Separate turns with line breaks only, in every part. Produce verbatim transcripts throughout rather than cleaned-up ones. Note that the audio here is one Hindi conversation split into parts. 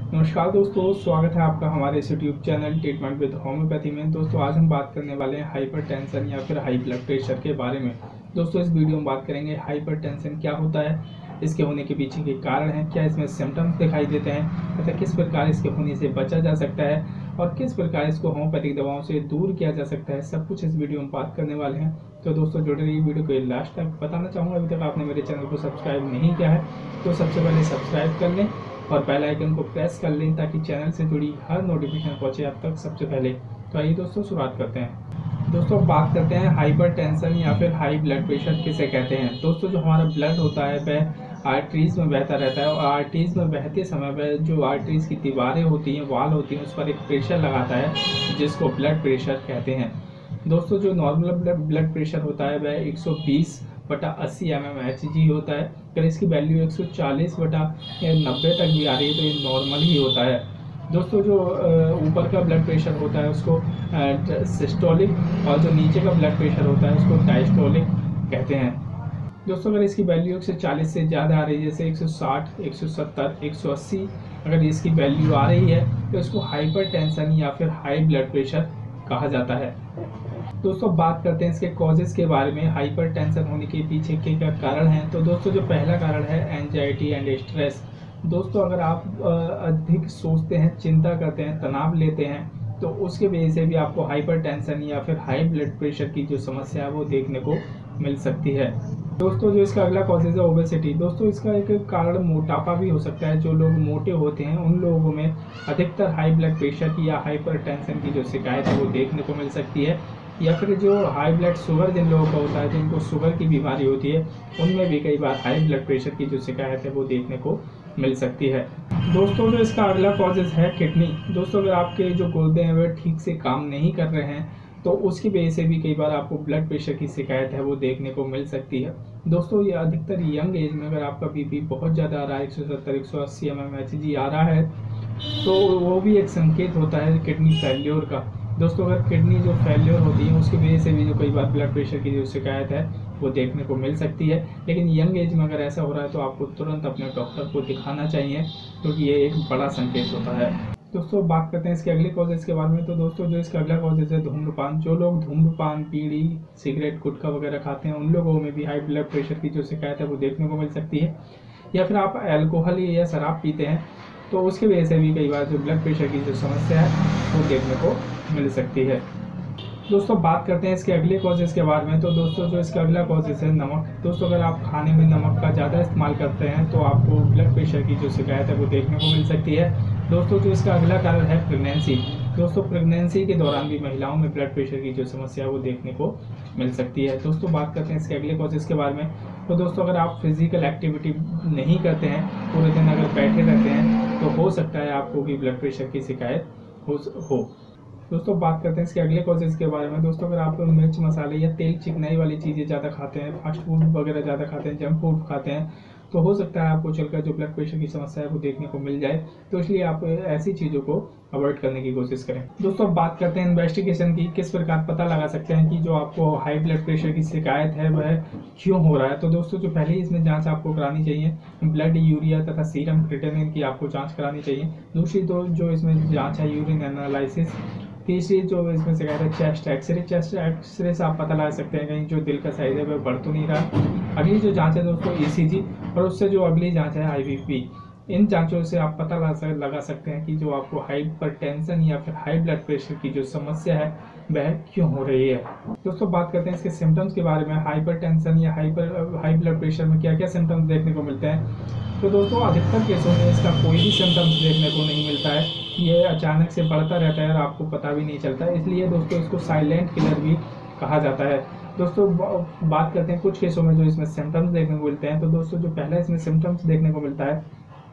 नमस्कार दोस्तों, स्वागत है आपका हमारे इस YouTube channel treatment with homeopathy में। दोस्तों आज हम बात करने वाले हैं हाइपरटेंशन या फिर हाई ब्लड प्रेशर के बारे में। दोस्तों इस वीडियो में बात करेंगे हाइपरटेंशन क्या होता है, इसके होने के पीछे के कारण हैं, क्या इसमें सिम्टम्स दिखाई देते हैं तथा किस प्रकार इसके होने से बचा जा सकता है और किस प्रकार इसको होम्योपैथिक दवाओं से दूर किया जा सकता है, सब कुछ इस वीडियो में बात करने वाले हैं। तो दोस्तों जुड़े रहिए वीडियो को लास्ट तक। बताना चाहूँगा अभी तक आपने मेरे चैनल को सब्सक्राइब नहीं किया है तो सबसे पहले सब्सक्राइब कर लें और बेल आइकन को प्रेस कर लें ताकि चैनल से जुड़ी हर नोटिफिकेशन पहुंचे आप तक सबसे पहले। तो आइए दोस्तों शुरुआत करते हैं। दोस्तों बात करते हैं हाइपरटेंशन या फिर हाई ब्लड प्रेशर किसे कहते हैं। दोस्तों जो हमारा ब्लड होता है वह आर्टरीज में बहता रहता है और आर्टरीज में बहते समय वह जो आर्टरीज की दीवारें होती हैं, वाल होती हैं, उस पर एक प्रेशर लगाता है जिसको ब्लड प्रेशर कहते हैं। दोस्तों जो नॉर्मल ब्लड प्रेशर होता है वह एक सौ बीस बटा अस्सी एम एम एच जी होता है। अगर इसकी वैल्यू एक सौ चालीस बटा नब्बे तक भी आ रही है तो ये नॉर्मल ही होता है। दोस्तों जो ऊपर का ब्लड प्रेशर होता है उसको सिस्टोलिक और जो नीचे का ब्लड प्रेशर होता है उसको डायस्टोलिक कहते हैं। दोस्तों अगर इसकी वैल्यू एक सौ चालीस से ज़्यादा आ रही है, जैसे एक सौ साठ, एक सौ सत्तर, एक सौ अस्सी अगर इसकी वैल्यू आ रही है तो इसको हाइपरटेंशन या फिर हाई ब्लड प्रेशर कहा जाता है। दोस्तों बात करते हैं इसके कॉजेज़ के बारे में, हाइपरटेंशन होने के पीछे के क्या कारण हैं। तो दोस्तों जो पहला कारण है एंजाइटी एंड स्ट्रेस। दोस्तों अगर आप अधिक सोचते हैं, चिंता करते हैं, तनाव लेते हैं तो उसके वजह से भी आपको हाइपरटेंशन या फिर हाई ब्लड प्रेशर की जो समस्या है वो देखने को मिल सकती है। दोस्तों जो इसका अगला कॉजेज है ओबेसिटी। दोस्तों इसका एक कारण मोटापा भी हो सकता है। जो लोग मोटे होते हैं उन लोगों में अधिकतर हाई ब्लड प्रेशर की या हाइपरटेंशन की जो शिकायत है वो देखने को मिल सकती है। या फिर जो हाई ब्लड शुगर जिन लोगों का होता है, जिनको शुगर की बीमारी होती है, उनमें भी कई बार हाई ब्लड प्रेशर की जो शिकायत है वो देखने को मिल सकती है। दोस्तों जो इसका अगला कॉजेज है किडनी। दोस्तों अगर आपके जो गुर्दे हैं वह ठीक से काम नहीं कर रहे हैं तो उसकी वजह से भी कई बार आपको ब्लड प्रेशर की शिकायत है वो देखने को मिल सकती है। दोस्तों ये अधिकतर यंग एज में अगर आपका बीपी बहुत ज़्यादा आ रहा है, एक सौ सत्तर एक सौ अस्सी एम एम एच जी आ रहा है तो वो भी एक संकेत होता है किडनी फेल्योर का। दोस्तों अगर किडनी जो फेल्योर होती है उसकी वजह से भी जो कई बार ब्लड प्रेशर की जो शिकायत है वो देखने को मिल सकती है। लेकिन यंग एज में अगर ऐसा हो रहा है तो आपको तुरंत अपने डॉक्टर को दिखाना चाहिए क्योंकि ये एक बड़ा संकेत होता है। दोस्तों बात करते हैं इसके अगले कॉजेज के बारे में। तो दोस्तों जो इसका अगला कॉजेज है धूम्रपान। जो लोग धूम्रपान, बीड़ी, सिगरेट, गुटखा वगैरह खाते हैं उन लोगों में भी हाई ब्लड प्रेशर की जो शिकायत है वो देखने को मिल सकती है। या फिर आप अल्कोहल या शराब पीते हैं तो उसकी वजह से भी कई बार जो ब्लड प्रेशर की जो समस्या है वो देखने को मिल सकती है। दोस्तों बात करते हैं इसके अगले कॉजेज़ के बारे में। तो दोस्तों जो इसका अगला कॉजेज़ है नमक। दोस्तों अगर आप खाने में नमक का ज़्यादा इस्तेमाल करते हैं तो आपको ब्लड प्रेशर की जो शिकायत है वो देखने को मिल सकती है। दोस्तों जो इसका अगला कारण है प्रेगनेंसी। दोस्तों प्रेगनेंसी के दौरान भी महिलाओं में ब्लड प्रेशर की जो समस्या है वो देखने को मिल सकती है। दोस्तों बात करते हैं इसके अगले कॉजेज़ के बारे में। तो दोस्तों अगर आप फिजिकल एक्टिविटी नहीं करते हैं, पूरे दिन अगर बैठे रहते हैं तो हो सकता है आपको भी ब्लड प्रेशर की शिकायत हो हो दोस्तों बात करते हैं इसके अगले कॉजेज़ के बारे में। दोस्तों अगर आप मिर्च मसाले या तेल चिकनाई वाली चीज़ें ज़्यादा खाते हैं, फास्ट फूड वगैरह ज़्यादा खाते हैं, जंक फूड खाते हैं तो हो सकता है आपको चलकर जो ब्लड प्रेशर की समस्या है वो देखने को मिल जाए। तो इसलिए आप ऐसी चीज़ों को अवॉइड करने की कोशिश करें। दोस्तों बात करते हैं इन्वेस्टिगेशन की, किस प्रकार पता लगा सकते हैं कि जो आपको हाई ब्लड प्रेशर की शिकायत है वह क्यों हो रहा है। तो दोस्तों जो पहले इसमें जांच आपको करानी चाहिए, ब्लड यूरिया तथा सीरम क्रिएटिनिन की आपको जांच करानी चाहिए। दूसरी तो जो इसमें जांच है यूरिन एनालिसिस। तीसरी जो इसमें शिकायत है चेस्ट एक्सरे। चेस्ट एक्सरे से आप पता लगा सकते हैं कहीं जो दिल का साइज है वह बढ़ तो नहीं रहा। अगली जो जांच है दोस्तों ईसीजी और उससे जो अगली जांच है आईबीपी। इन जांचों से आप पता लगा सकते हैं कि जो आपको हाइपरटेंशन या फिर हाई ब्लड प्रेशर की जो समस्या है वह क्यों हो रही है। दोस्तों बात करते हैं इसके सिम्टम्स के बारे में। हाइपरटेंशन या हाइपर हाई ब्लड प्रेशर में क्या क्या सिम्टम्स देखने को मिलते हैं। तो दोस्तों अधिकतर केसों में इसका कोई भी सिम्टम्स देखने को नहीं मिलता है, ये अचानक से बढ़ता रहता है और आपको पता भी नहीं चलता है। इसलिए दोस्तों इसको साइलेंट किलर भी कहा जाता है। दोस्तों बात करते हैं कुछ केसों में जो इसमें सिम्टम्स देखने को मिलते हैं। तो दोस्तों जो पहला इसमें सिम्टम्स देखने को मिलता है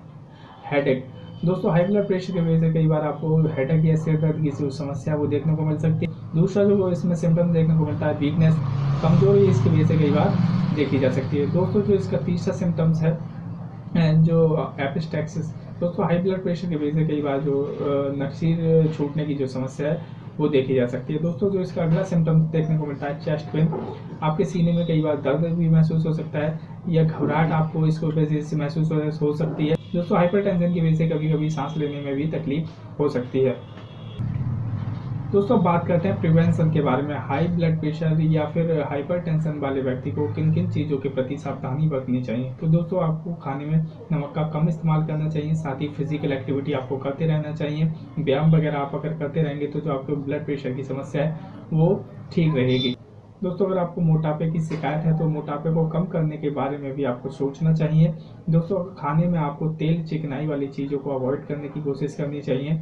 हेडेक। दोस्तों हाई ब्लड प्रेशर की वजह से कई बार आपको हेडेक या सिर दर्द की समस्या वो देखने को मिल सकती है। दूसरा जो इसमें सिम्टम्स देखने को मिलता है वीकनेस, कमजोरी इसकी वजह से कई बार देखी जा सकती है। दोस्तों जो इसका तीसरा सिम्टम्स है जो एपिस्टैक्सिस। दोस्तों हाई ब्लड प्रेशर की वजह से कई बार जो नक्सीर छूटने की जो समस्या है वो देखी जा सकती है। दोस्तों जो इसका अगला सिम्टम्स देखने को मिलता है चेस्ट पेन। आपके सीने में कई बार दर्द भी महसूस हो सकता है या घबराहट आपको इसको वजह से महसूस हो सकती है। दोस्तों हाइपरटेंशन की वजह से कभी कभी सांस लेने में भी तकलीफ हो सकती है। दोस्तों बात करते हैं प्रिवेंशन के बारे में। हाई ब्लड प्रेशर या फिर हाइपरटेंशन वाले व्यक्ति को किन किन चीज़ों के प्रति सावधानी बरतनी चाहिए। तो दोस्तों आपको खाने में नमक का कम इस्तेमाल करना चाहिए, साथ ही फिजिकल एक्टिविटी आपको करते रहना चाहिए। व्यायाम वगैरह आप अगर करते रहेंगे तो जो आपको ब्लड प्रेशर की समस्या है वो ठीक रहेगी। दोस्तों अगर आपको मोटापे की शिकायत है तो मोटापे को कम करने के बारे में भी आपको सोचना चाहिए। दोस्तों खाने में आपको तेल चिकनाई वाली चीज़ों को अवॉइड करने की कोशिश करनी चाहिए।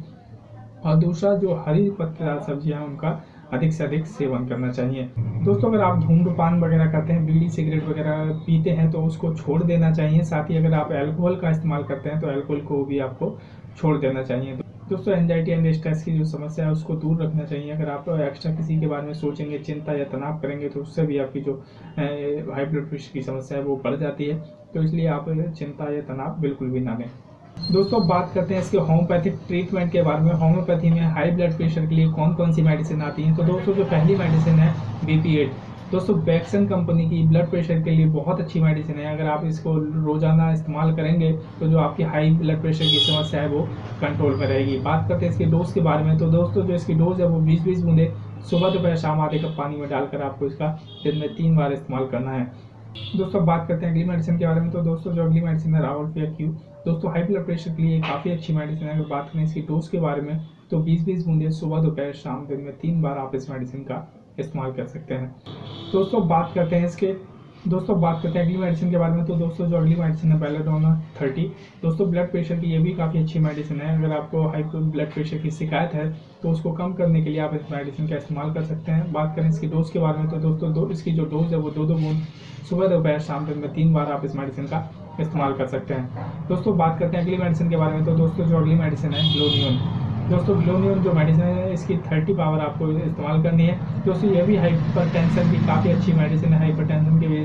और दूसरा जो हरी पत्तेदार सब्जियां हैं उनका अधिक से अधिक सेवन करना चाहिए। दोस्तों अगर आप धूम्रपान वगैरह करते हैं, बीड़ी सिगरेट वगैरह पीते हैं तो उसको छोड़ देना चाहिए। साथ ही अगर आप अल्कोहल का इस्तेमाल करते हैं तो अल्कोहल को भी आपको छोड़ देना चाहिए। दोस्तों एंजाइटी एंड स्ट्रेस की जो समस्या है उसको दूर रखना चाहिए। अगर आप एक्स्ट्रा किसी के बारे में सोचेंगे, चिंता या तनाव करेंगे तो उससे भी आपकी जो हाई ब्लड प्रेशर की समस्या है वो बढ़ जाती है। तो इसलिए आप चिंता या तनाव बिल्कुल भी ना लें। दोस्तों बात करते हैं इसके होम्योपैथिक ट्रीटमेंट के बारे में। होम्योपैथी में हाई ब्लड प्रेशर के लिए कौन कौन सी मेडिसिन आती हैं। तो दोस्तों जो पहली मेडिसिन है बी पी एट, दोस्तों बैक्सन कंपनी की ब्लड प्रेशर के लिए बहुत अच्छी मेडिसिन है। अगर आप इसको रोजाना इस्तेमाल करेंगे तो जो आपकी हाई ब्लड प्रेशर की समस्या है वो कंट्रोल में रहेगी। बात करते हैं इसके डोज के बारे में। तो दोस्तों जो इसकी डोज है वो बीस बीस बूंदे सुबह दोपहर शाम आधे कप पानी में डालकर आपको इसका दिन में तीन बार इस्तेमाल करना है। दोस्तों बात करते हैं अगली मेडिसिन के बारे में। तो दोस्तों जो अगली मेडिसिन है रावलपिया क्यू, दोस्तों हाई ब्लड प्रेशर के लिए काफ़ी अच्छी मेडिसिन है। अगर बात करें इसकी डोज के बारे में तो बीस बीस बूंदे सुबह दोपहर शाम दिन में तीन बार आप इस मेडिसिन का इस्तेमाल कर सकते हैं। दोस्तों बात करते हैं इसके दोस्तों बात करते हैं अगली मेडिसिन के बारे में। तो दोस्तों जो अगली मेडिसिन है बेलाडोना थर्टी, दोस्तों ब्लड प्रेशर की ये भी काफ़ी अच्छी मेडिसिन है। अगर आपको हाई ब्लड प्रेशर की शिकायत है तो उसको कम करने के लिए आप इस मेडिसिन का इस्तेमाल कर सकते हैं। बात करें इसकी डोज के बारे में तो दोस्तों दो इसकी जो डोज है वो दो दो बूंद सुबह दोपहर शाम दिन में तीन बार आप इस मेडिसिन का इस्तेमाल कर सकते हैं। दोस्तों बात करते हैं अगली मेडिसिन के बारे में। तो दोस्तों जो अगली मेडिसिन है ग्लोनियन, दोस्तों ग्लोनियन जो मेडिसिन है इसकी थर्टी पावर आपको इस्तेमाल करनी है। दोस्तों ये भी हाइपर टेंशन की काफ़ी अच्छी मेडिसिन है। हाइपर टेंशन के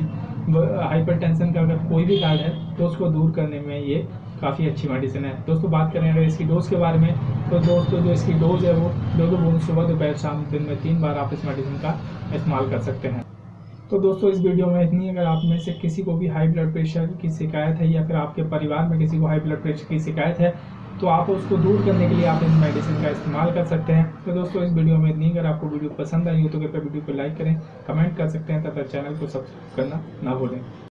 हाइपर टेंशन का अगर कोई भी कार्ड है तो उसको दूर करने में ये काफ़ी अच्छी मेडिसिन है। दोस्तों बात करें अगर इसकी डोज के बारे में तो दोस्तों जो इसकी डोज है वो दो दो बूंद सुबह दोपहर शाम दिन में तीन बार आप इस मेडिसिन का इस्तेमाल कर सकते हैं। तो दोस्तों इस वीडियो में इतनी। अगर आप में से किसी को भी हाई ब्लड प्रेशर की शिकायत है या फिर आपके परिवार में किसी को हाई ब्लड प्रेशर की शिकायत है तो आप उसको दूर करने के लिए आप इस मेडिसिन का इस्तेमाल कर सकते हैं। तो दोस्तों इस वीडियो में इतनी। अगर आपको वीडियो पसंद आई हो तो कृपया वीडियो को लाइक करें, कमेंट कर सकते हैं तथा चैनल को सब्सक्राइब करना ना भूलें।